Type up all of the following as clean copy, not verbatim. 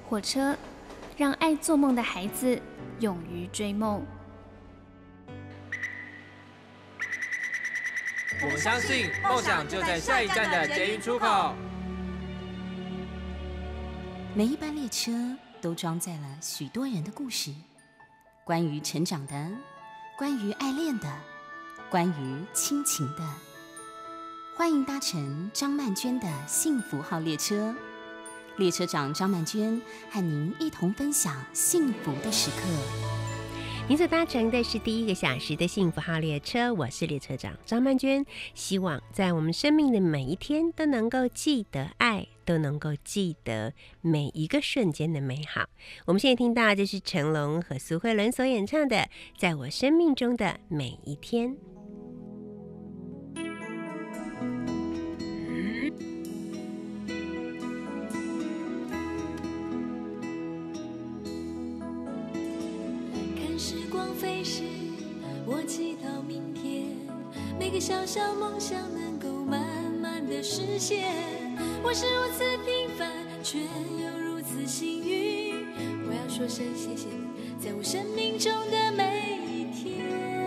火车让爱做梦的孩子勇于追梦。 我们相信梦想就在下一站的捷运出口。 每一班列车都装载了许多人的故事，关于成长的，关于爱恋的，关于亲情的。欢迎搭乘张曼娟的幸福号列车，列车长张曼娟和您一同分享幸福的时刻。 您所搭乘的是第1个小时的幸福号列车，我是列车长张曼娟。希望在我们生命的每一天都能够记得爱，都能够记得每一个瞬间的美好。我们现在听到的是成龙和苏慧伦所演唱的《在我生命中的每一天》。 时光飞逝，我祈祷明天每个小小梦想能够慢慢的实现。我是如此平凡，却又如此幸运。我要说声谢谢你，在我生命中的每一天。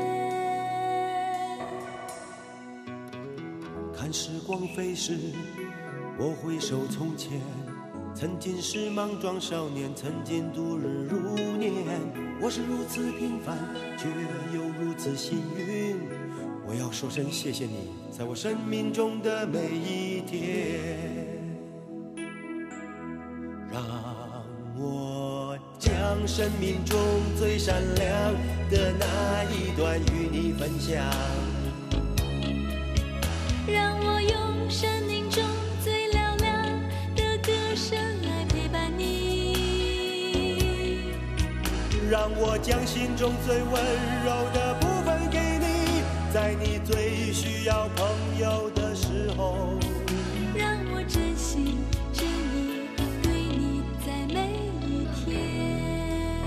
看时光飞逝，我回首从前，曾经是莽撞少年，曾经度日如年。我是如此平凡，却又如此幸运。我要说声谢谢你，在我生命中的每一天。让我将生命中最闪亮的那一段与你分享， 让我用生命中最嘹亮的歌声来陪伴你， 让我将心中最温柔的部分给你，在你最需要朋友的时候， 让我真心真意对你在每一天。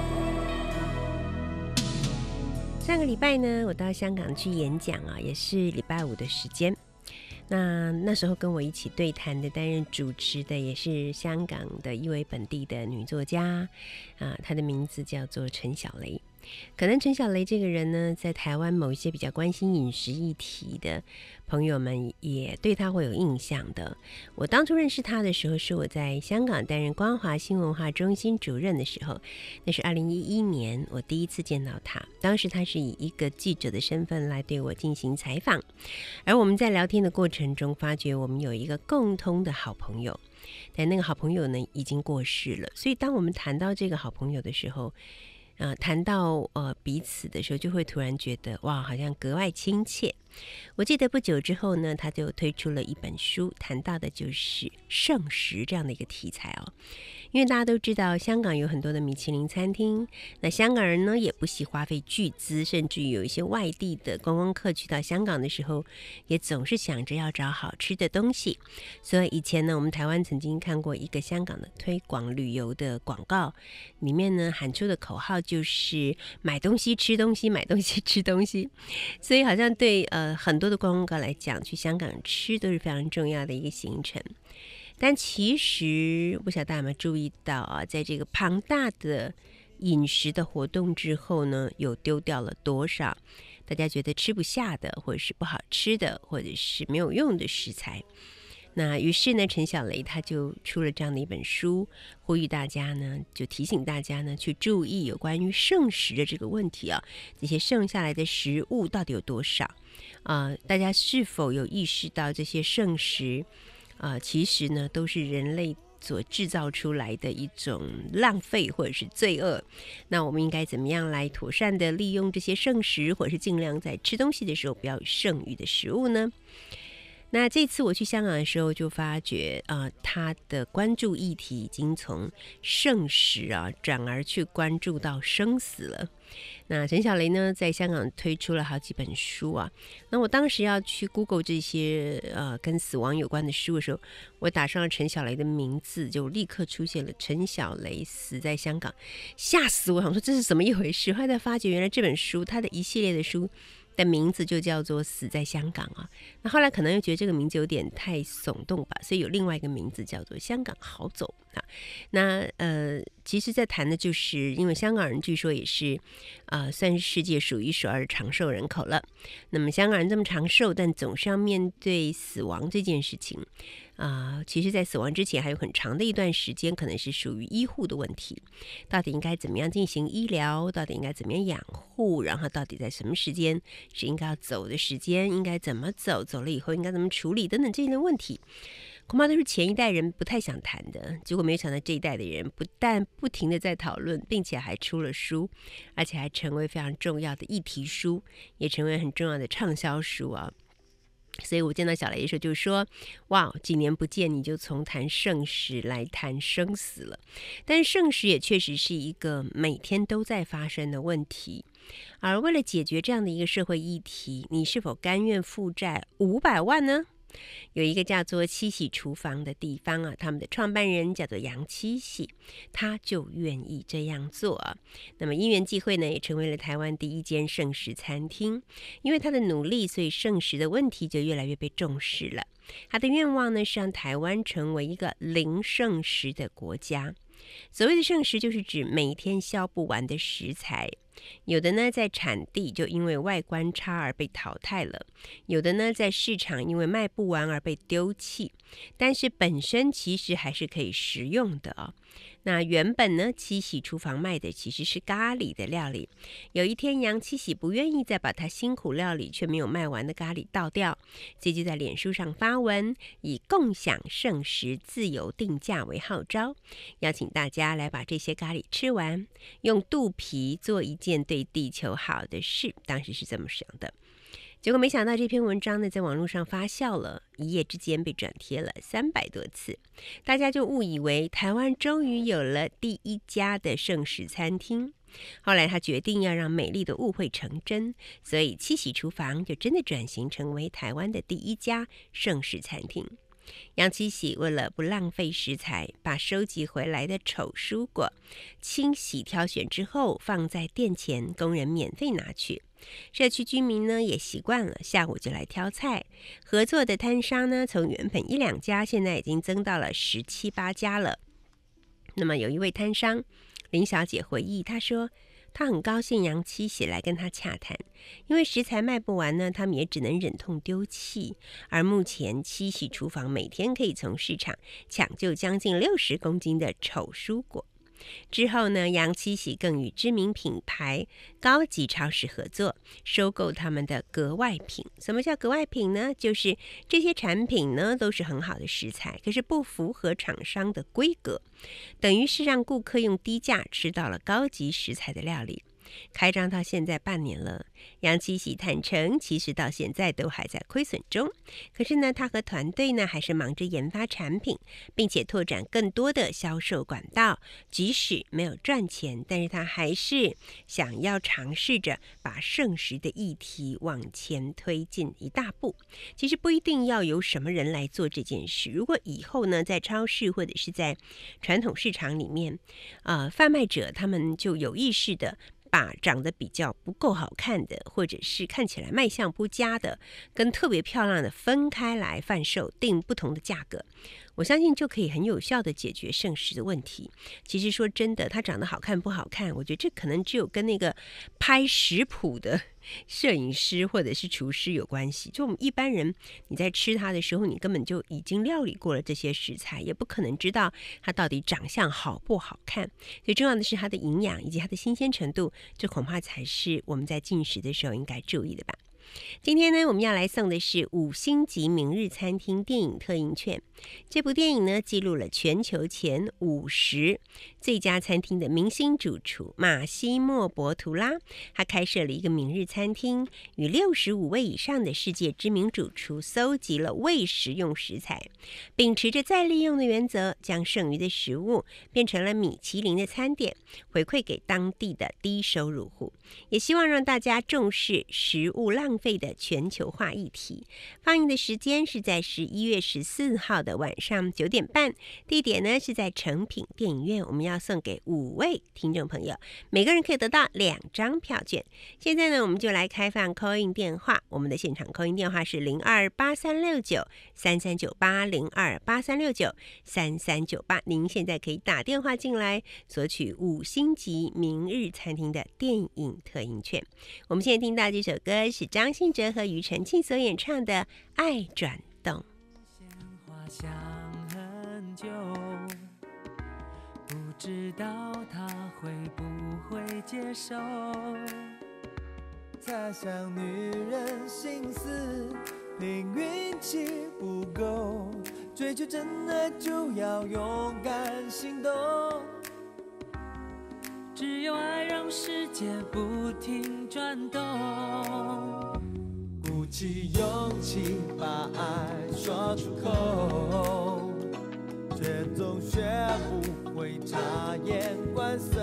上个礼拜呢，我到香港去演讲啊，也是礼拜5的时间。那时候跟我一起对谈的、担任主持的，也是香港的一位本地的女作家她的名字叫做陈小雷。可能陈小雷这个人呢，在台湾某一些比较关心饮食议题的朋友们也对他会有印象的。我当初认识他的时候，是我在香港担任光华新文化中心主任的时候，那是2011年我第一次见到他。当时他是以一个记者的身份来对我进行采访，而我们在聊天的过程中发觉我们有一个共通的好朋友，但那个好朋友呢已经过世了，所以当我们谈到这个好朋友的时候，谈到彼此的时候，就会突然觉得哇，好像格外亲切。我记得不久之后呢，他就推出了一本书，谈到的就是剩食这样的一个题材哦。因为大家都知道香港有很多的米其林餐厅，那香港人呢也不惜花费巨资，甚至于有一些外地的观光客去到香港的时候，也总是想着要找好吃的东西。所以以前呢，我们台湾曾经看过一个香港的推广旅游的广告，里面呢喊出的口号就是买东西吃东西，买东西吃东西。所以好像对很多的观光客来讲，去香港吃都是非常重要的一个行程。但其实不晓得大家有没有注意到啊，在这个庞大的饮食的活动之后呢，有丢掉了多少大家觉得吃不下的，或者是不好吃的，或者是没有用的食材。那于是呢，陈小雷他就出了这样的一本书，呼吁大家呢，就提醒大家呢，去注意有关于剩食的这个问题啊，这些剩下来的食物到底有多少大家是否有意识到这些剩食其实呢都是人类所制造出来的一种浪费或者是罪恶。那我们应该怎么样来妥善的利用这些剩食，或者是尽量在吃东西的时候不要有剩余的食物呢？那这次我去香港的时候，就发觉他的关注议题已经从剩食转而去关注到生死了。那陈小雷呢，在香港推出了好几本书那我当时要去 Google 这些跟死亡有关的书的时候，我打上了陈小雷的名字，就立刻出现了陈小雷死在香港，吓死我，想说这是怎么一回事。后来才发觉，原来这本书，他的一系列的书的名字就叫做死在香港啊。那后来可能又觉得这个名字有点太耸动吧，所以有另外一个名字叫做香港好走啊。那其实在谈的就是因为香港人据说也是算是世界数一数二的长寿人口了。那么香港人这么长寿，但总是要面对死亡这件事情其实在死亡之前还有很长的一段时间可能是属于医护的问题，到底应该怎么样进行医疗，到底应该怎么样养护，然后到底在什么时间是应该要走的时间，应该怎么走，走了以后应该怎么处理等等这类问题，恐怕都是前一代人不太想谈的。结果没想到这一代的人不但不停的在讨论，并且还出了书，而且还成为非常重要的议题书，也成为很重要的畅销书啊。所以我见到小雷的时候就说，哇，几年不见你就从谈生死来谈生死了。但是生死也确实是一个每天都在发生的问题，而为了解决这样的一个社会议题，你是否甘愿负债500万呢？有一个叫做七喜厨房的地方他们的创办人叫做杨七喜，他就愿意这样做那么因缘际会呢，也成为了台湾第一间剩食餐厅。因为他的努力，所以剩食的问题就越来越被重视了。他的愿望呢，是让台湾成为一个零剩食的国家。所谓的剩食，就是指每天销不完的食材。有的呢在产地就因为外观差而被淘汰了，有的呢在市场因为卖不完而被丢弃，但是本身其实还是可以食用的那原本呢七喜厨房卖的其实是咖喱的料理，有一天杨七喜不愿意再把他辛苦料理却没有卖完的咖喱倒掉，所以就在脸书上发文，以共享剩食自由定价为号召，邀请大家来把这些咖喱吃完，用肚皮做一件对地球好的事，当时是这么想的。结果没想到这篇文章呢，在网络上发酵了，一夜之间被转贴了300多次，大家就误以为台湾终于有了第一家的剩食餐厅。后来他决定要让美丽的误会成真，所以七喜厨房就真的转型成为台湾的第一家剩食餐厅。杨七喜为了不浪费食材，把收集回来的丑蔬果清洗挑选之后放在店前，工人免费拿去。社区居民呢也习惯了，下午就来挑菜。合作的摊商呢，从原本1-2家，现在已经增到了17、18家了。那么有一位摊商林小姐回忆，她说她很高兴杨七喜来跟她洽谈，因为食材卖不完呢，他们也只能忍痛丢弃。而目前七喜厨房每天可以从市场抢救将近60公斤的丑蔬果。之后呢，杨七喜更与知名品牌高级超市合作，收购他们的格外品。什么叫格外品呢？就是这些产品呢都是很好的食材，可是不符合厂商的规格，等于是让顾客用低价吃到了高级食材的料理。开张到现在半年了，杨七喜坦诚，其实到现在都还在亏损中。可是呢，他和团队呢还是忙着研发产品，并且拓展更多的销售管道。即使没有赚钱，但是他还是想要尝试着把剩食的议题往前推进一大步。其实不一定要由什么人来做这件事。如果以后呢，在超市或者是在传统市场里面，贩卖者他们就有意识的把长得比较不够好看的，或者是看起来卖相不佳的，跟特别漂亮的分开来贩售，定不同的价格，我相信就可以很有效的解决剩食的问题。其实说真的，它长得好看不好看，我觉得这可能只有跟那个拍食谱的摄影师或者是厨师有关系。就我们一般人，你在吃它的时候，你根本就已经料理过了这些食材，也不可能知道它到底长相好不好看。最重要的是它的营养以及它的新鲜程度，这恐怕才是我们在进食的时候应该注意的吧。今天呢，我们要来送的是5星级明日餐厅电影特映券。这部电影呢，记录了全球前50最佳餐厅的明星主厨马西莫·博图拉，他开设了一个明日餐厅，与65位以上的世界知名主厨搜集了未食用食材，秉持着再利用的原则，将剩余的食物变成了米其林的餐点，回馈给当地的低收入户，也希望让大家重视食物浪浪费的全球化议题。放映的时间是在11月14号的晚上9点半，地点呢是在诚品电影院。我们要送给5位听众朋友，每个人可以得到2张票券。现在呢，我们就来开放 call in 电话，我们的现场 call in 电话是0283693398，0283693398。您现在可以打电话进来索取5星级明日餐厅的电影特映券。我们现在听到这首歌是张信哲和庾澄庆所演唱的《爱转动》。 鲜花想很久，不知道他会不会接受。 猜想女人心思，凭运气不够，追求真爱就要勇敢行动。 只有爱让世界不停转动， 鼓起勇气把爱说出口，却总学不会察言观色。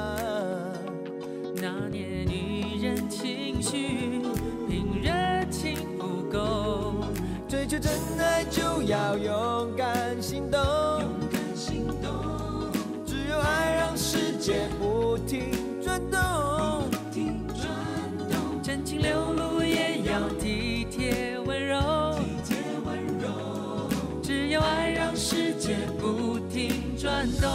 拿捏女人情绪，凭热情不够， 追求真爱就要勇敢行动。只有爱让世界不停转动， 真情流露也要体贴温柔。只有爱让世界不停转动。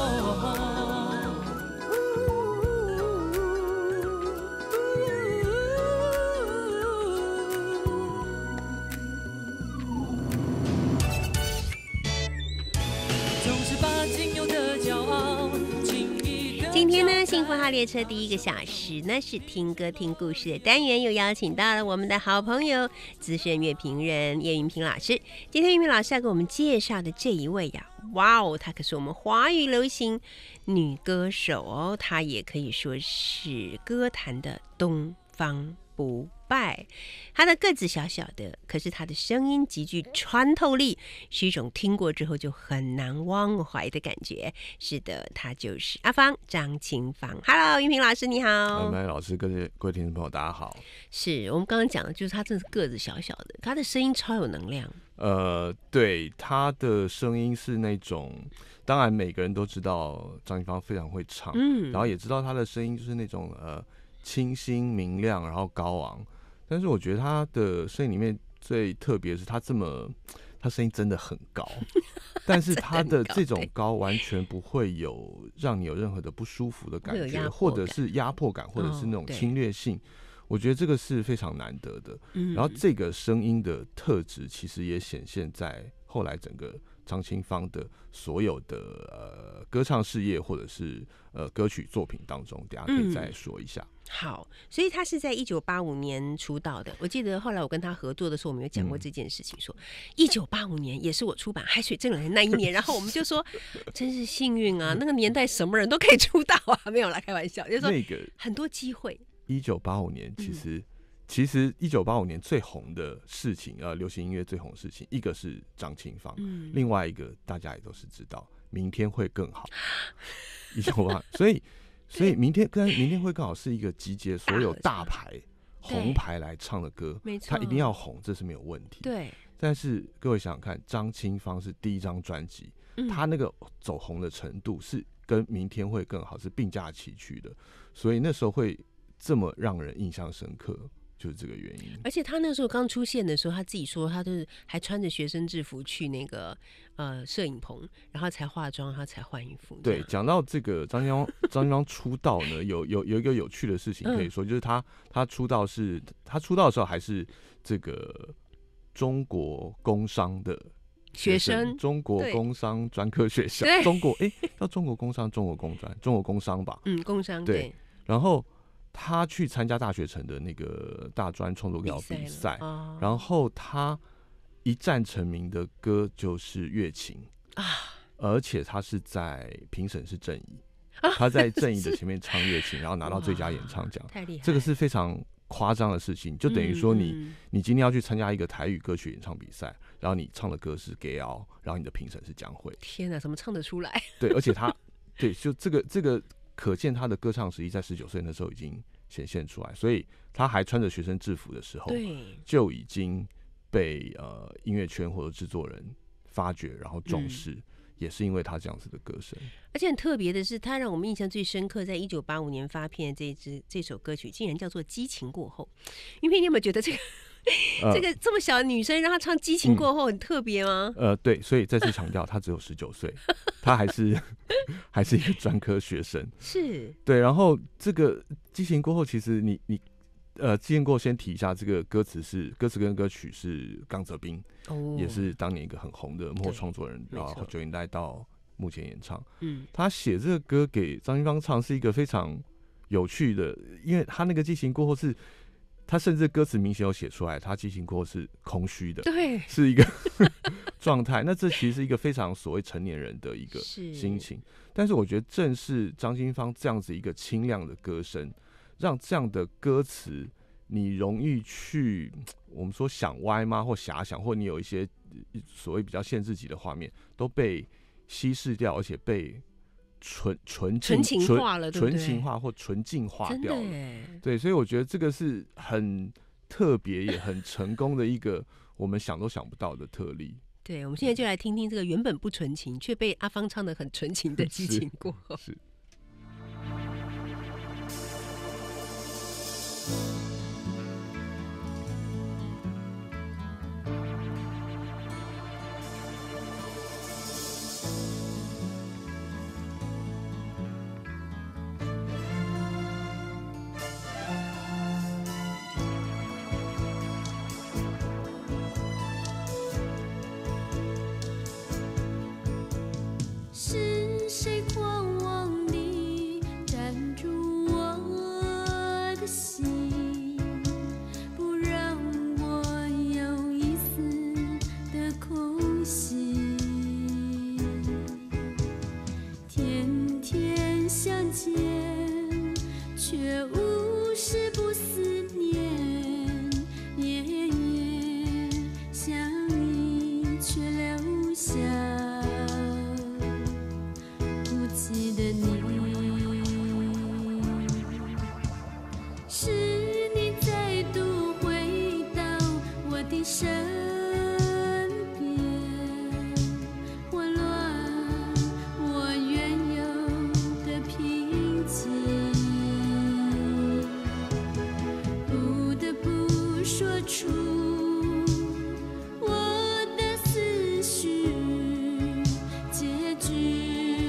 今天呢，幸福号列车第1个小时呢是听歌听故事的单元，又邀请到了我们的好朋友资深乐评人叶云平老师。今天云平老师要给我们介绍的这一位呀，哇哦，她可是我们华语流行女歌手哦，她也可以说是歌坛的东方不败。她的个子小小的，可是她的声音极具穿透力，是一种听过之后就很难忘怀的感觉。是的，她就是阿芳，张清芳。Hello， 云平老师你好。 麦老师，各位听众朋友大家好。 是我们刚刚讲的，就是她真的是个子小小的，她的声音超有能量。 对，她的声音是那种，当然每个人都知道张清芳非常会唱，然后也知道她的声音就是那种清新明亮，然后高昂。但是我觉得她的声音里面最特别的是她声音真的很高，但是她的这种高完全不会让你有任何的不舒服的感觉，或者是压迫感，或者是那种侵略性。我觉得这个是非常难得的。然后这个声音的特质其实也显现在后来整个张清芳的所有的歌唱事业或者是歌曲作品当中，等一下可以再说一下。 好，所以他是在1985年出道的。我记得后来我跟他合作的时候，我们有讲过这件事情，说1985年也是我出版《海水正蓝》的那一年，然后我们就说真是幸运啊，那个年代什么人都可以出道啊，没有啦，开玩笑，就是说很多机会。 1985年其实1985年最红的事情，流行音乐最红的事情，一个是张清芳，另外一个大家也都是知道，明天会更好。1985，所以明天会更好是一个集结所有大牌红牌来唱的歌，他一定要红，这是没有问题。 对。 但是各位想想看，张清芳是第1张专辑，他那个走红的程度是跟明天会更好是并驾齐驱的，所以那时候会这么让人印象深刻，就是这个原因。 而且他那时候刚出现的时候，他自己说他就是还穿着学生制服去那个摄影棚，然后才化妆，他才换衣服。 对，讲到这个张清芳出道呢，有一个有趣的事情可以说，就是他出道的时候还是这个中国工商的学生， 中国工商专科学校，叫中国工商、中国工专、中国工商吧？工商对。然后他去参加大学城的那个大专创作歌谣比赛，然后他一战成名的歌就是《月琴》啊，而且他是在评审是郑怡，他在郑怡的前面唱《月琴》，然后拿到最佳演唱奖，太厉害！这个是非常夸张的事情，就等于说你今天要去参加一个台语歌曲演唱比赛，然后你唱的歌是《歌谣》，然后你的评审是江蕙。 天哪，怎么唱得出来？ 对，而且他对就这个可见他的歌唱实力在19岁那时候已经显现出来，所以他还穿着学生制服的时候， 对， 就已经被音乐圈或者制作人发掘，然后重视。也是因为他这样子的歌声， 而且很特别的是，他让我们印象最深刻，在1985年发片的这首歌曲，竟然叫做《激情过后》。云平，你有没有觉得这个这么小的女生让她唱《激情过后》很特别吗？ 对，所以再次强调，她只有19岁，她还是一个专科学生。 是， 对。然后这个《激情过后》，其实你激情过后先提一下，这个歌词跟歌曲是冈泽彬。也是当年一个很红的幕后创作人，然后90年代到目前演唱。他写这个歌给张清芳唱是一个非常有趣的，因为他那个激情过后是，他甚至歌词明显有写出来，他激情过后是空虚的， 对， 是一个状态。那这其实是一个非常所谓成年人的一个心情。但是我觉得正是张清芳这样子一个清亮的歌声，让这样的歌词你容易去，我们说想歪吗，或遐想，或你有一些所谓比较限制级的画面，都被稀释掉，而且被纯情化了，对不对？纯情化或纯净化掉了。对，所以我觉得这个是很特别也很成功的一个我们想都想不到的特例。 对，我们现在就来听听这个原本不纯情，却被阿芳唱得很纯情的激情过后。 是。 是谁狂妄地占住我的心，不让我有一丝的空隙。天天相见，却无时不思念，夜夜相依，却留下记得你，是你再度回到我的身边，混乱我原有的平静，不得不说出我的思绪，结局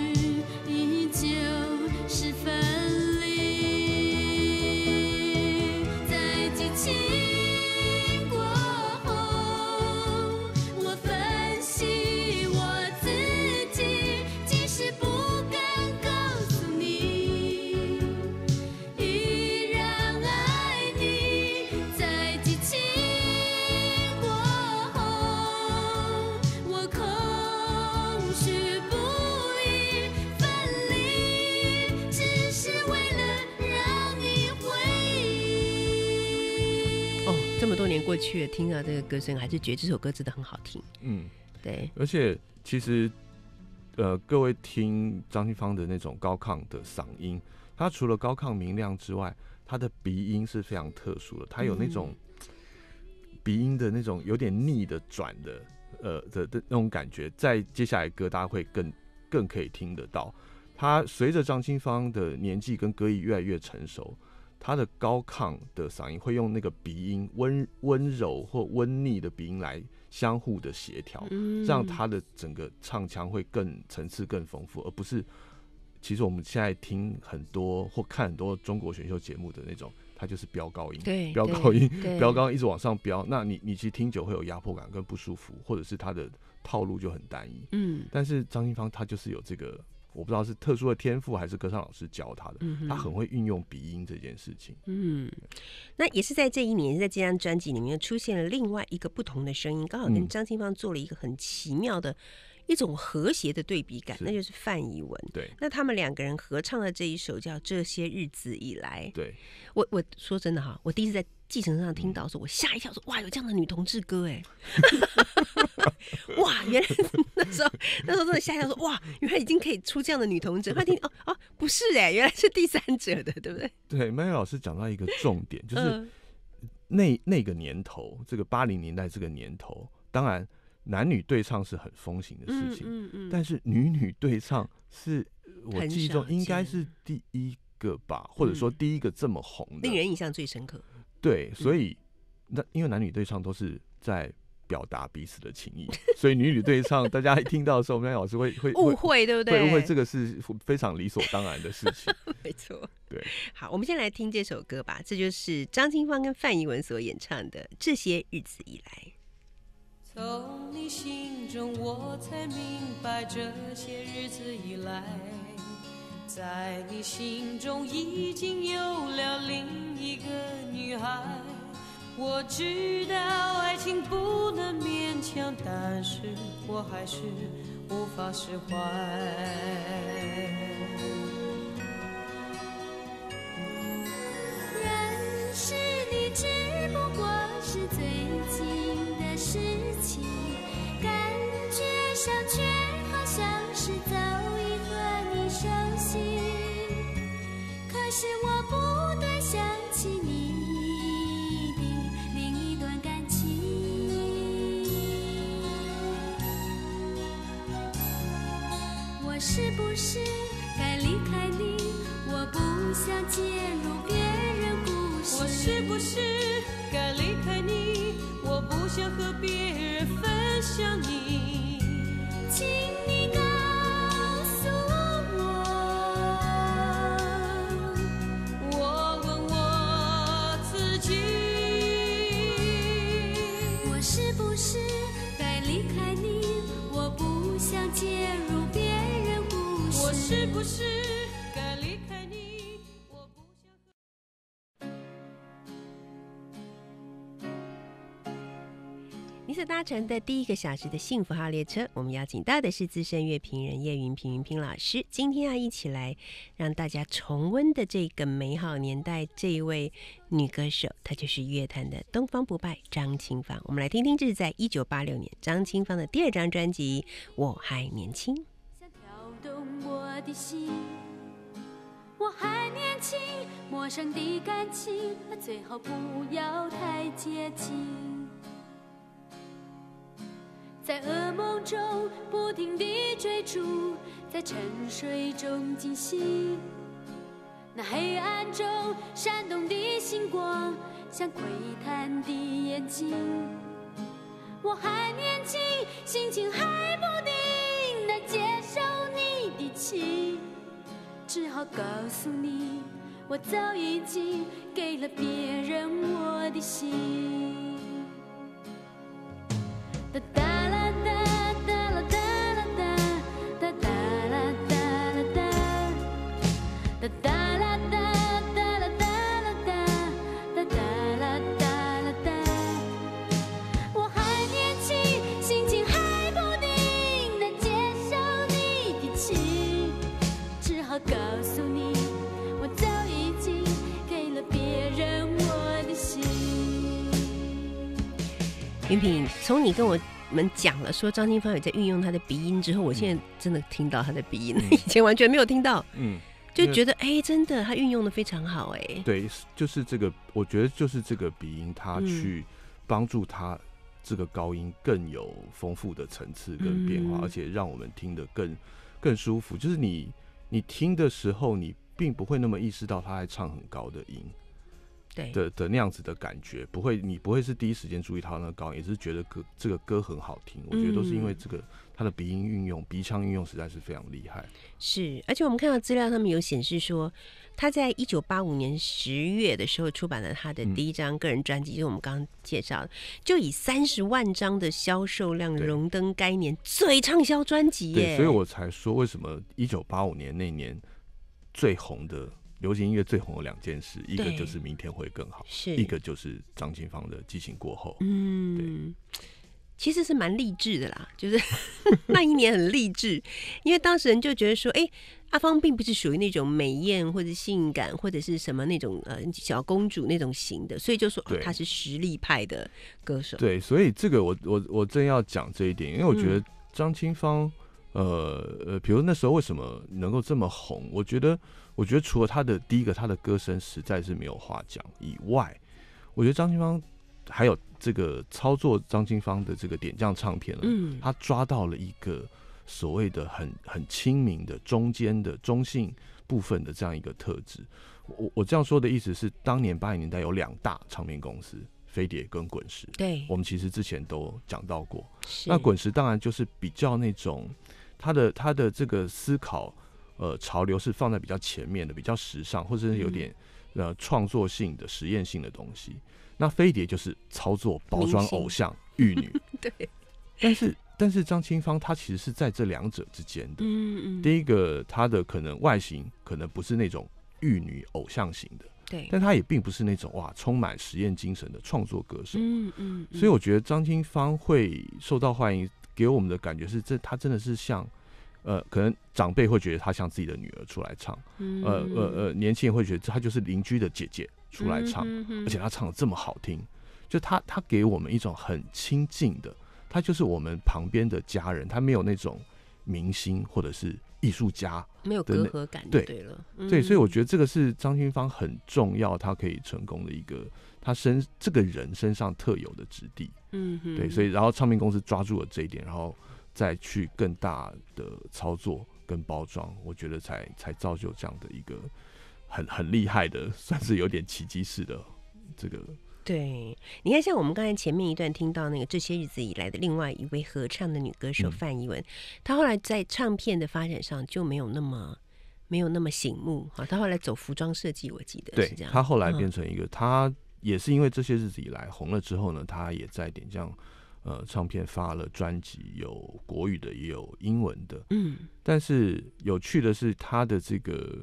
是分离，在激情过后，我分析我自己，即使不敢告诉你，依然爱你。在激情过后，我空虚不已，分离只是为了让你回忆。 这么多年过去了，听到这个歌声，还是觉得这首歌真的很好听。对。 而且其实，各位听张清芳的那种高亢的嗓音，她除了高亢明亮之外，她的鼻音是非常特殊的，她有那种鼻音的那种有点腻的转的那种感觉，在接下来歌大家会更可以听得到。他随着张清芳的年纪跟歌艺越来越成熟，他的高亢的嗓音会用那个鼻音温柔或温腻的鼻音来相互的协调，让他的整个唱腔会更层次更丰富，而不是其实我们现在听很多或看很多中国选秀节目的那种，它就是飙高音，飙高音，飙高音一直往上飙，那你其实听久会有压迫感跟不舒服，或者是他的套路就很单一。但是张清芳他就是有这个。我不知道是特殊的天赋还是歌唱老师教他的，他很会运用鼻音这件事情。 那也是在这一年，在这张专辑里面出现了另外一个不同的声音，刚好跟张清芳做了一个很奇妙的一种和谐的对比感，那就是范怡文。 对， 那他们两个人合唱的这一首叫《这些日子以来》。 对， 我说真的哈，我第一次在计程上听到，说我吓一跳，说哇，有这样的女同志歌哎。 哇，原来那时候真的吓一跳，说哇，原来已经可以出这样的女同志。他听不是原来是第三者的，对不对？ 对，Mary 老师讲到一个重点，就是那个年头，这个80年代这个年头，当然男女对唱是很风行的事情，但是女对唱是我记忆中应该是第一个吧，或者说第一个这么红的， 令人印象最深刻。 对，所以因为男女对唱都是在表达彼此的情谊，所以女对唱大家一听到的时候，我们老师会误会，对不对？ 会误会这个是非常理所当然的事情。 没错， 对。 好，我们先来听这首歌吧，这就是张清芳跟范逸文所演唱的《这些日子以来》。 从你心中我才明白，这些日子以来，在你心中已经有了另一个女孩。我知道爱情不能勉强，但是我还是无法释怀。认识你只不过是最近的事情，感觉上却好像是早已和你熟悉。可是我不断想起你我是不是该离开你？我不想介入别人故事。我是不是该离开你？我不想和别人分享你。请你告诉我，我问我自己，我是不是该离开你？我不想介入别人故事。我是不是该离开你？我不想。 你所搭乘的第一个小时的幸福号列车，我们邀请到的是资深乐评人叶云平老师。今天要一起来让大家重温的这个美好年代，这一位女歌手，她就是乐坛的东方不败张清芳。我们来听听，这是在1986年张清芳的第2张专辑《我还年轻》。 想跳动我的心，我还年轻，陌生的感情最好不要太接近。在噩梦中不停地追逐，在沉睡中惊醒，那黑暗中闪动的星光，像窥探的眼睛。我还年轻，心情还不定，难接受你的情，只好告诉你，我早已经给了别人我的心。哒哒啦哒哒啦哒啦哒，哒哒啦哒啦哒，哒哒啦哒哒啦哒啦哒，哒哒啦哒啦哒。我还年轻，心情还不定，难接受你的情，只好告诉你，我早已经给了别人我的心。 云平，从你跟我们讲了说张清芳有在运用她的鼻音之后，我现在真的听到她的鼻音，以前完全没有听到，就觉得真的她运用的非常好， 对，就是这个，我觉得就是这个鼻音，它去帮助她这个高音更有丰富的层次跟变化，而且让我们听得更舒服。就是你听的时候，你并不会那么意识到她在唱很高的音。 对的那样子的感觉，你不会是第一时间注意到那个高音，也是觉得这个歌很好听。我觉得都是因为这个他的鼻音运用、鼻腔运用实在是非常厉害。 是，而且我们看到资料上面有显示说，他在1985年10月的时候出版了他的第1张个人专辑，就是我们刚刚介绍的，就以30万张的销售量荣登该年最畅销专辑耶。 对，所以我才说为什么1985年那年最红的。流行音乐最红的2件事，一个就是明天会更好，一个就是张清芳的激情过后。 对， 其实是蛮励志的啦，就是那一年很励志，因为当时人就觉得说，阿芳并不是属于那种美艳或者性感或者是什么那种小公主那种型的，所以就说她是实力派的歌手。 对，所以这个我正要讲这一点，因为我觉得张清芳，比如那时候为什么能够这么红，我觉得除了她的第一个她的歌声实在是没有话讲以外，我觉得张清芳还有这个操作张清芳的这个点将唱片呢，他抓到了一个所谓的很亲民的中间的中性部分的这样一个特质。我这样说的意思是，当年80年代有2大唱片公司，飞碟跟滚石。 对， 我们其实之前都讲到过。那滚石当然就是比较那种他的这个思考潮流是放在比较前面的，比较时尚，或者是有点创作性的实验性的东西。那飞碟就是操作包装偶像玉女。 对， 但是张清芳她其实是在这两者之间的。第一个她的可能外形可能不是那种玉女偶像型的， 对， 但她也并不是那种充满实验精神的创作歌手。所以我觉得张清芳会受到欢迎，给我们的感觉是她真的是像可能长辈会觉得她像自己的女儿出来唱，年轻人会觉得她就是邻居的姐姐出来唱，而且她唱得这么好听，就她给我们一种很亲近的，她就是我们旁边的家人，她没有那种明星或者是艺术家， 没有隔阂感就对了。 对，所以我觉得这个是张清芳很重要，她可以成功的一个她这个人身上特有的质地。对，所以然后唱片公司抓住了这一点，然后再去更大的操作跟包装，我觉得才造就这样的一个很厉害的，算是有点奇迹式的这个。 对，你看，像我们刚才前面一段听到那个这些日子以来的另外一位合唱的女歌手范逸文，她后来在唱片的发展上就没有那么醒目啊。她后来走服装设计，我记得是这样。 她后来变成一个，她也是因为这些日子以来红了之后呢，她也在点将唱片发了专辑，有国语的也有英文的。但是有趣的是，她的这个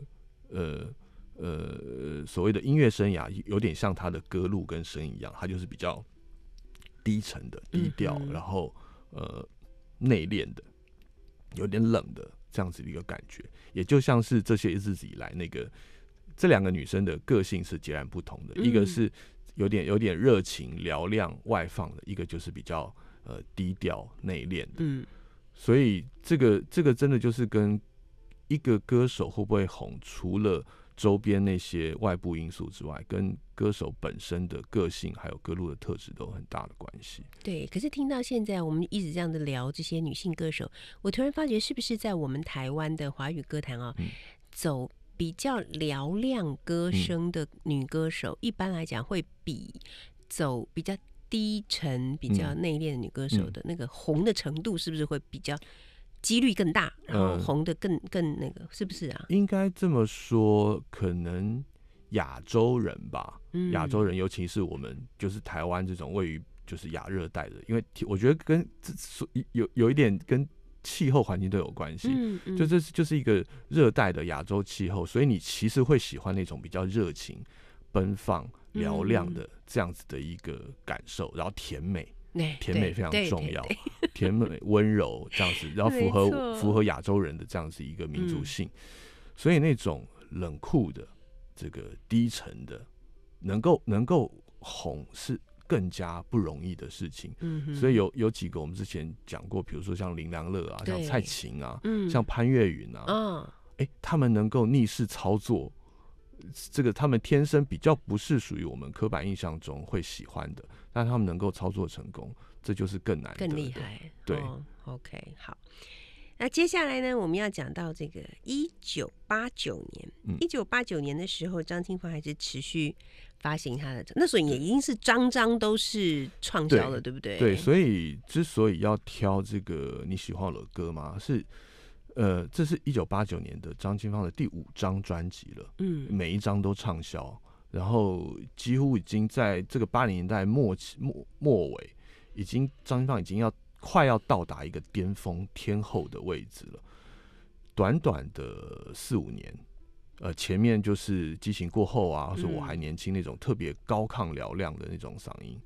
所谓的音乐生涯有点像他的歌路跟声音一样，他就是比较低沉的、低调，然后内敛的、有点冷的这样子的一个感觉，也就像是这些日子以来这两个女生的个性是截然不同的，一个是有点热情、嘹亮、外放的，一个就是比较低调、内敛的。所以这个真的就是跟一个歌手会不会红，除了周边那些外部因素之外，跟歌手本身的个性还有歌路的特质都有很大的关系。 对，可是听到现在我们一直这样的聊这些女性歌手，我突然发觉是不是在我们台湾的华语歌坛走比较嘹亮歌声的女歌手，一般来讲会比走比较低沉、比较内敛的女歌手的那个红的程度，是不是会比较几率更大，然后红的更那个，是不是啊？ 应该这么说，可能亚洲人吧，亚洲人，尤其是我们就是台湾这种位于就是亚热带的，因为我觉得跟有一点跟气候环境都有关系，就这就是一个热带的亚洲气候，所以你其实会喜欢那种比较热情、奔放、嘹亮的这样子的一个感受，然后甜美。甜美非常重要，甜美温柔这样子，然后符合亚洲人的这样子一个民族性，所以那种冷酷的、这个低沉的，能够红是更加不容易的事情。所以有几个我们之前讲过，比如说像林良乐啊，像蔡琴啊，像潘越云啊，他们能够逆势操作。这个他们天生比较不是属于我们刻板印象中会喜欢的，但他们能够操作成功，这就是更难得的， 更厉害。 对 ，OK， 好。那接下来呢，我们要讲到这个1989年。1989年的时候，张清芳还是持续发行他的，那时候也已经是张都是畅销了，对不对？ 对，所以之所以要挑这个你喜欢我的歌嘛，是。这是1989年的张清芳的第5张专辑了，每一张都畅销，然后几乎已经在这个80年代末尾，张清芳已经快要到达一个巅峰天后的位置了。短短的4-5年，前面就是激情过后啊，或者我还年轻那种特别高亢嘹亮的那种嗓音，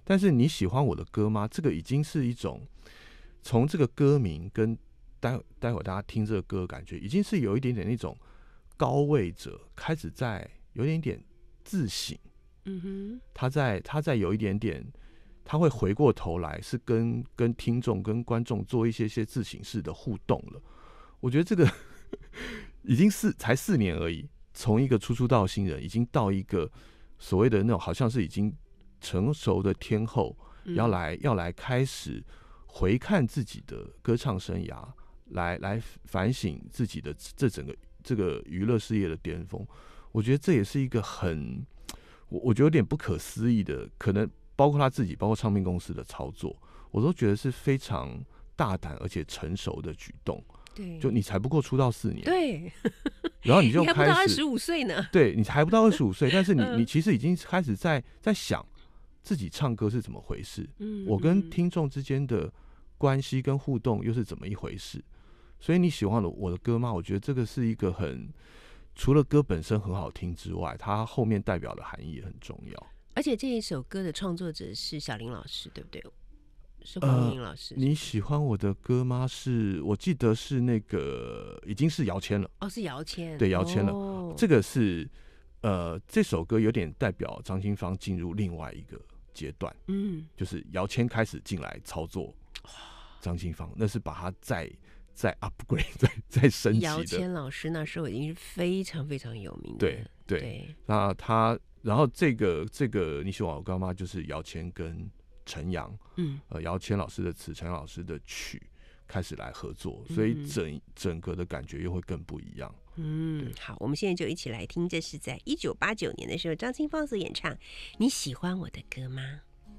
但是你喜欢我的歌吗？这个已经是一种从这个歌名跟待会大家听这个歌，感觉已经是有一点点那种高位者开始在有一点点自省。他在有一点点，他会回过头来，是跟听众、跟观众做一些自省式的互动了。我觉得这个已经才4年而已，从一个初出道新人，已经到一个所谓的那种好像是已经成熟的天后，要来开始回看自己的歌唱生涯，来反省自己的整个这个娱乐事业的巅峰。我觉得这也是一个我觉得有点不可思议的，可能包括他自己，包括唱片公司的操作，我都觉得是非常大胆而且成熟的举动。 对， 就你才不过出道4年， 对， 然后你就开始， 你还不到25岁呢， 对，你还不到25岁，但是你其实已经开始在想自己唱歌是怎么回事，我跟听众之间的关系跟互动又是怎么一回事。所以你喜欢我的歌吗？我觉得这个是一个除了歌本身很好听之外，它后面代表的含义也很重要。 而且这一首歌的创作者是小林老师，对不对？是黄英老师。 你喜欢我的歌吗？我记得是那个已经是姚谦了。 是姚谦。 对，姚谦了。这个是这首歌有点代表张清芳进入另外一个阶段。就是姚谦开始进来操作张清芳，那是把他再 upgrade 再升级的。 姚谦老师那时候已经是非常非常有名的。 对。那然后这个你喜欢我歌吗？就是姚谦跟陈阳，姚谦老师的词，陈阳老师的曲开始来合作，所以整个的感觉又会更不一样。 好，我们现在就一起来听，这是在1989年的时候张清芳所演唱《你喜欢我的歌吗》。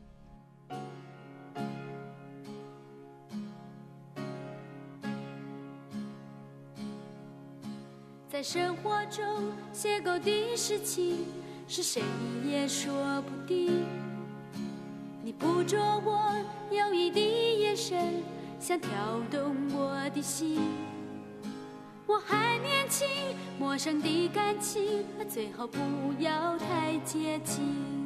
在生活中邂逅的事情，是谁也说不定。你捕捉我犹疑的眼神，想挑动我的心。我还年轻，陌生的感情，最好不要太接近。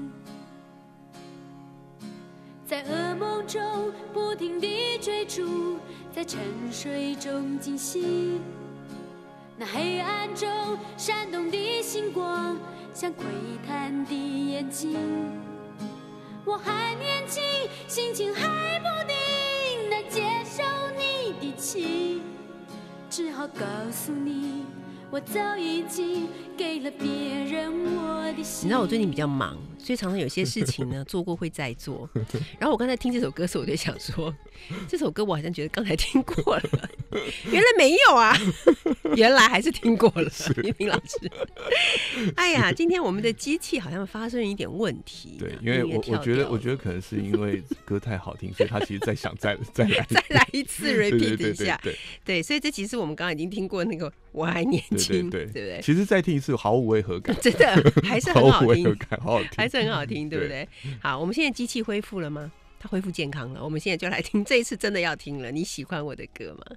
在噩梦中不停地追逐，在沉睡中惊醒。那黑暗中闪动的星光，像窥探的眼睛。我还年轻，心情还不定，难接受你的情，只好告诉你，我早已经给了别人我的心。 你知道我最近比较忙，所以常常有些事情呢做过会再做。然后我刚才听这首歌的时候，我就想说，这首歌我好像觉得刚才听过了，原来没有啊，原来还是听过了。明明老师，哎呀，今天我们的机器好像发生一点问题。 对，因为我觉得可能是因为歌太好听，所以他其实在想再来一次 repeat 一下。对，所以这其实我们刚刚已经听过那个我还年轻，对不对？ 其实再听一次毫无违和感， 真的还是很好听， 好好听， 还是很好听，对不对？好，我们现在机器恢复了吗？它恢复健康了，我们现在就来听，这一次真的要听了。你喜欢我的歌吗？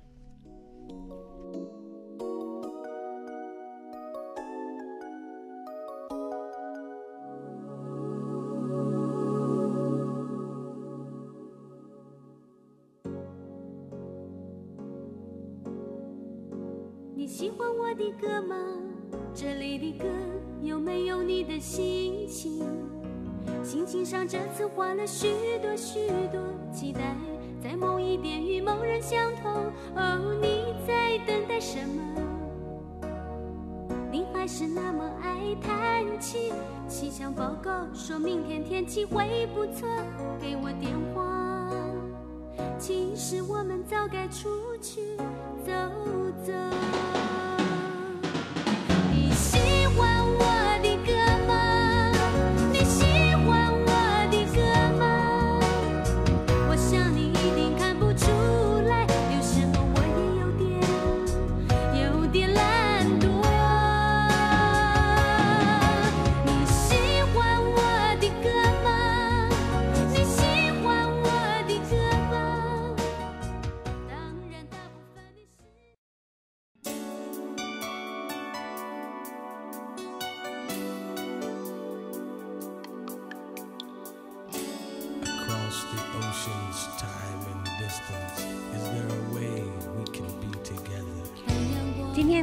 你喜欢我的歌吗？这里的歌有没有你的心情？心情上这次换了许多许多期待，在某一点与某人相同。哦，你在等待什么？你还是那么爱叹气，气象报告说明天天气会不错，给我电话。其实我们早该出去走走。你喜欢我的歌吗？你喜欢我的歌吗？我想你一定看不出来，有时候我也有点懒惰。你喜欢我的歌吗？你喜欢我的歌吗？当然大部分的事。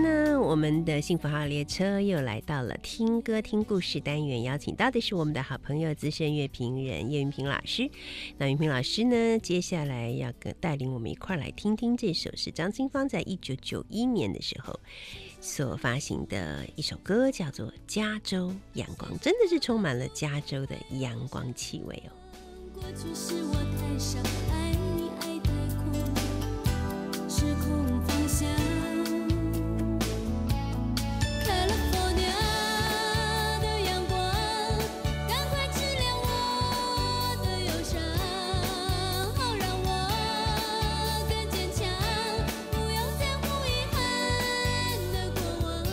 呢，我们的幸福号列车又来到了听歌听故事单元，邀请到的是我们的好朋友资深乐评人叶云平老师。那云平老师呢，接下来要带领我们一块来听听这首是张清芳在1991年的时候所发行的一首歌，叫做《加州阳光》，真的是充满了加州的阳光气味哦。 过去是我太少爱你爱太空，时空方向。California 的阳光，赶快治疗我的忧伤，好让我更坚强，不用在乎遗憾的过往。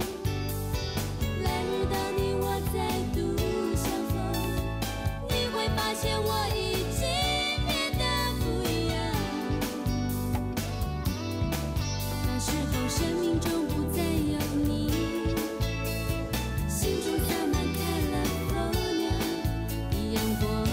来日当你我再度相逢，你会发现我已经变得不一样。那时候生命中不再有你，心中洒满California的阳光。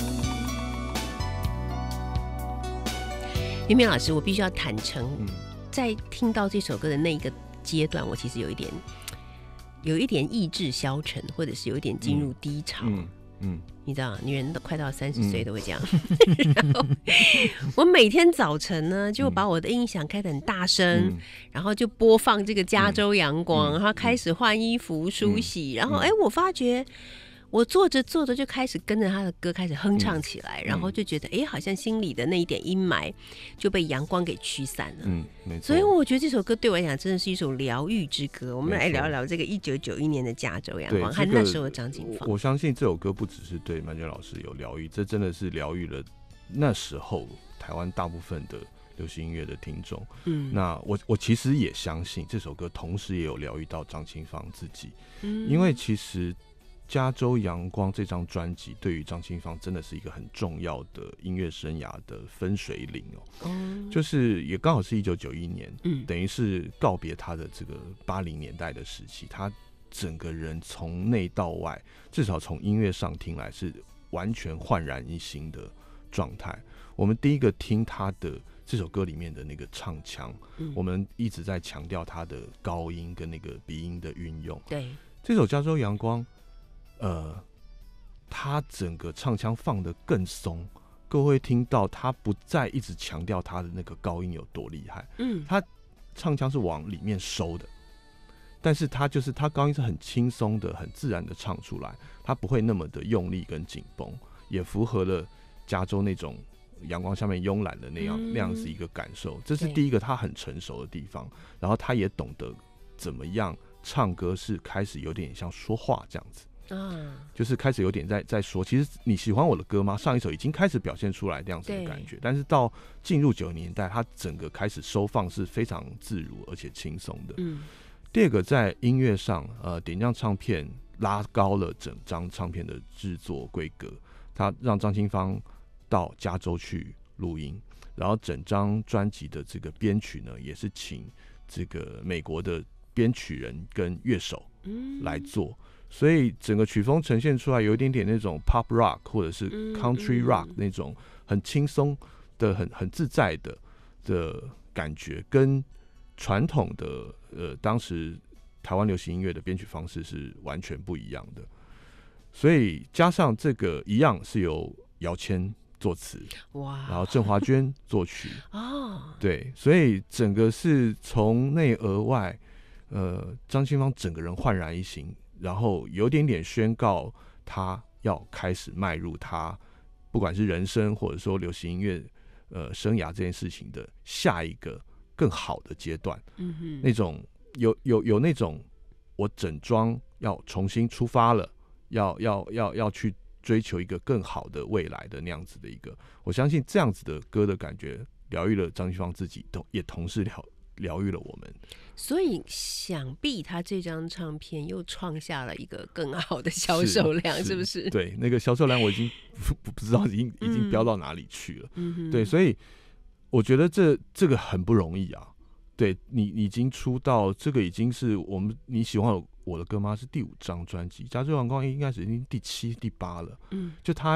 云平老师，我必须要坦诚，在听到这首歌的那一个阶段，我其实有一点意志消沉，或者是有一点进入低潮。你知道，女人都快到30岁都会这样。然后我每天早晨呢，就把我的音响开得很大声，然后就播放这个加州阳光，然后开始换衣服、梳洗，然后我发觉我做着做着就开始跟着他的歌开始哼唱起来，然后就觉得好像心里的那一点阴霾就被阳光给驱散了。 没错。 所以我觉得这首歌对我来讲真的是一首疗愈之歌。我们来聊聊这个1991年的加州阳光和那时候的张景芳。 我相信这首歌不只是对曼娟老师有疗愈，这真的是疗愈了那时候台湾大部分的流行音乐的听众。那我其实也相信这首歌同时也有疗愈到张清芳自己。因为其实加州阳光这张专辑对于张清芳真的是一个很重要的音乐生涯的分水岭就是也刚好是1991年，等于是告别他的这个80年代的时期，他整个人从内到外，至少从音乐上听来是完全焕然一新的状态。我们第一个听他的这首歌里面的那个唱腔，我们一直在强调他的高音跟那个鼻音的运用。 对， 这首加州阳光他整个唱腔放得更松，各位听到他不再一直强调他的那个高音有多厉害，他唱腔是往里面收的，但是他高音是很轻松的、很自然的唱出来，他不会那么的用力跟紧绷，也符合了加州那种阳光下面慵懒的那样子一个感受。这是第一个他很成熟的地方，然后他也懂得怎么样唱歌是开始有点像说话这样子。就是开始有点在说，其实你喜欢我的歌吗？上一首已经开始表现出来这样子的感觉，但是到进入90年代，它整个开始收放是非常自如而且轻松的。第二个在音乐上，点将唱片拉高了整张唱片的制作规格，它让张清芳到加州去录音，然后整张专辑的这个编曲呢，也是请这个美国的编曲人跟乐手来做。所以整个曲风呈现出来有一点点那种 pop rock 或者是 country rock 那种很轻松的、很自在的感觉，跟传统的当时台湾流行音乐的编曲方式是完全不一样的。所以加上这个一样是由姚谦作词，然后郑华娟作曲对，所以整个是从内而外，张清芳整个人焕然一新。然后有点点宣告他要开始迈入他不管是人生或者说流行音乐生涯这件事情的下一个更好的阶段。那种有那种我整装要重新出发了，要去追求一个更好的未来的那样子的一个，我相信这样子的歌的感觉疗愈了张清芳自己，也同时疗愈了我们。 所以想必他这张唱片又创下了一个更好的销售量，是不是？ 对，那个销售量我已经不知道已经飙到哪里去了。对，所以我觉得这个很不容易啊。对，你已经出道，这个已经是你喜欢我的歌吗？是第5张专辑，加州阳光应该是已经第7、第8了。就他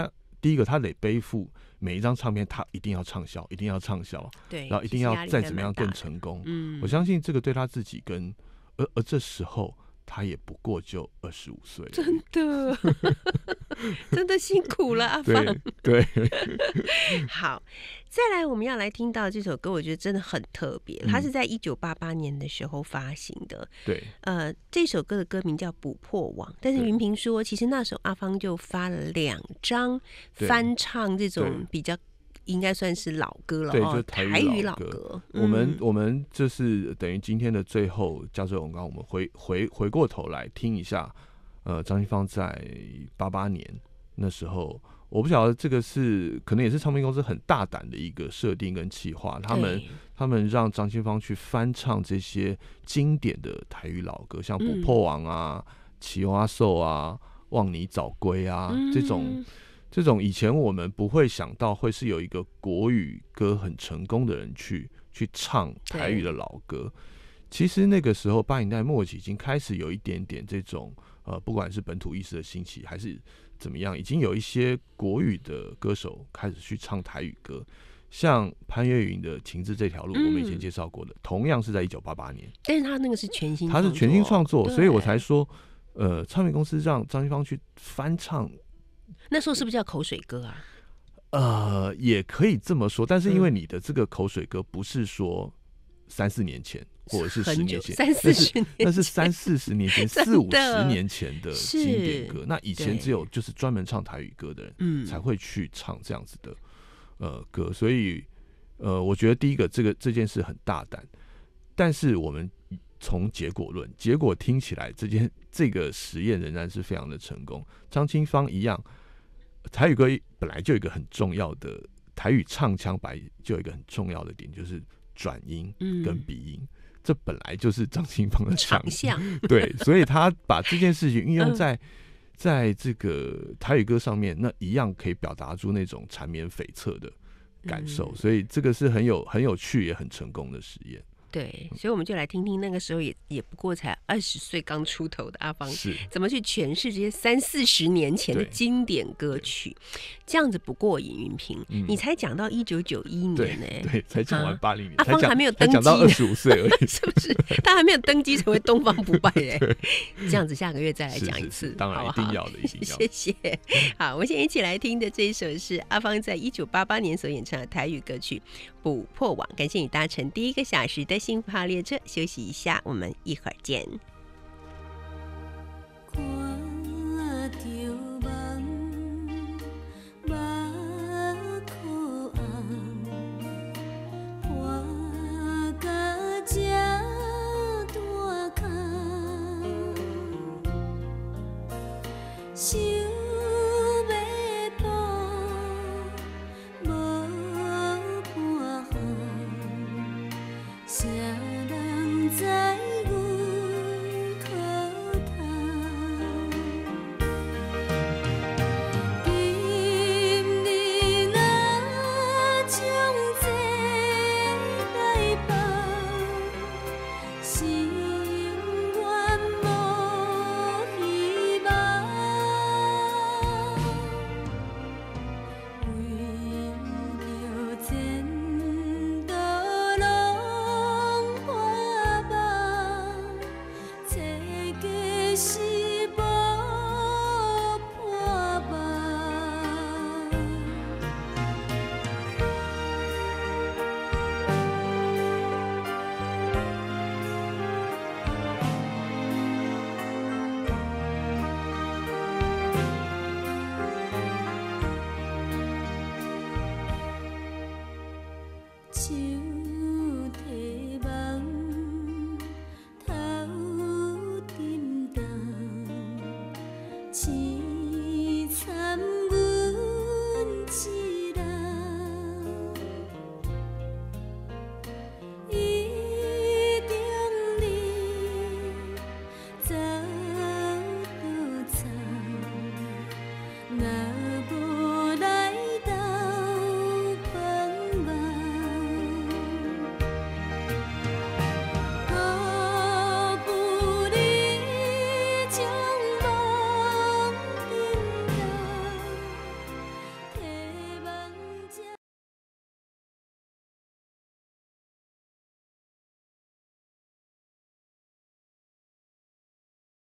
第一个他得背负每一张唱片，他一定要畅销，一定要畅销， 对， 然后一定要再怎么样更成功。我相信这个对他自己跟而这时候他也不过就25岁， 真的真的辛苦了，阿芳。 对好，再来我们要来听到这首歌，我觉得真的很特别，它是在1988年的时候发行的。 对， 这首歌的歌名叫《捕破网》，但是云平说，其实那时候阿芳就发了2张翻唱这种比较。应该算是老歌了， 对，就是台语老歌。 我们就是等于今天的最后加州广告，我们回过头来听一下，张清芳在88年那时候，我不晓得这个是可能也是唱片公司很大胆的一个设定跟企划，他们让张清芳去翻唱这些经典的台语老歌，像《捕破网》啊、《奇蛙兽》啊、《望你早归》啊这种以前我们不会想到会是有一个国语歌很成功的人去唱台语的老歌。其实那个时候80年代末期已经开始有一点点这种不管是本土意识的兴起还是怎么样，已经有一些国语的歌手开始去唱台语歌，像潘越云的《情字这条路》，我们以前介绍过的，同样是在1988年， 但是他那个是全新创作， 他是全新创作，所以我才说唱片公司让张清芳去翻唱。 那时候是不是叫口水歌啊？ 也可以这么说，但是因为你的这个口水歌不是说3-4年前或者是10年前 ，30-40年前， 那是30-40年前40-50年前的经典歌。那以前只有就是专门唱台语歌的人才会去唱这样子的歌，所以我觉得第一个这件事很大胆，但是我们从结果论，结果听起来这个实验仍然是非常的成功。张清芳一样。台语歌本来就有一个很重要的，台语唱腔本来就有一个很重要的点，就是转音跟鼻音，这本来就是张清芳的长项。对，所以他把这件事情运用在这个台语歌上面，那一样可以表达出那种缠绵悱恻的感受，所以这个是很有趣也很成功的实验。 对，所以我们就来听听那个时候也不过才20岁刚出头的阿芳怎么去诠释这些30-40年前的经典歌曲，这样子不过瘾。云平，你才讲到1991年呢， 对，才讲完80年， 阿芳还没有登基， 讲到25岁而已， 是不是？他还没有登基成为东方不败哎，这样子下个月再来讲一次， 当然一定要的，一定要。 谢谢。好，我们现在一起来听的这一首是阿芳在1988年所演唱的台语歌曲《捕破网》。感谢你搭乘第1个小时的幸福号列车，休息一下，我们一会儿见。 手